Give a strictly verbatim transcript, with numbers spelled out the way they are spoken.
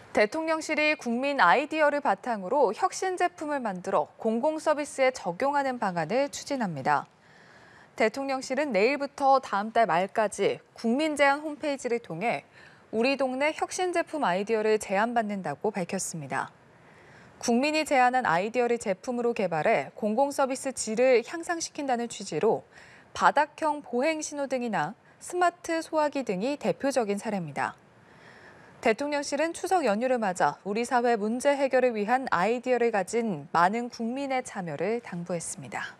대통령실이 국민 아이디어를 바탕으로 혁신 제품을 만들어 공공서비스에 적용하는 방안을 추진합니다. 대통령실은 내일부터 다음 달 말까지 국민제안 홈페이지를 통해 우리 동네 혁신 제품 아이디어를 제안받는다고 밝혔습니다. 국민이 제안한 아이디어를 제품으로 개발해 공공서비스 질을 향상시킨다는 취지로 바닥형 보행 신호등이나 스마트 소화기 등이 대표적인 사례입니다. 대통령실은 추석 연휴를 맞아 우리 사회 문제 해결을 위한 아이디어를 가진 많은 국민의 참여를 당부했습니다.